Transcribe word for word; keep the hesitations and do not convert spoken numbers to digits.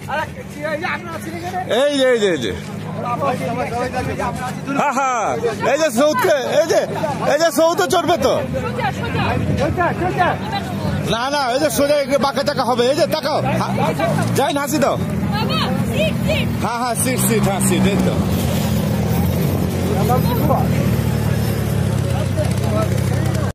এই যে এই যে এই যে হ্যাঁ হ্যাঁ এই যে সৌদকে এই যে এই যে সৌদ চড়বে তো না না এই যে সোজা বাঁকা টাকা হবে এই যে তাকাও যাই না হাসি দাও হ্যাঁ হ্যাঁ সিট সিট হ্যাঁ সিট এই তো